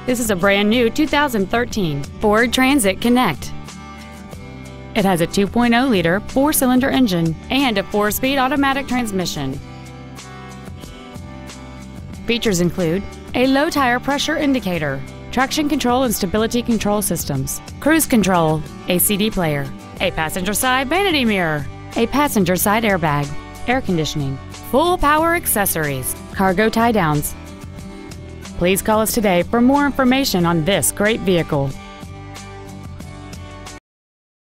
This is a brand new 2013 Ford Transit Connect. It has a 2.0-liter four-cylinder engine and a 4-speed automatic transmission. Features include a low tire pressure indicator, traction control and stability control systems, cruise control, a CD player, a passenger side vanity mirror, a passenger side airbag, air conditioning, full power accessories, cargo tie-downs. Please call us today for more information on this great vehicle.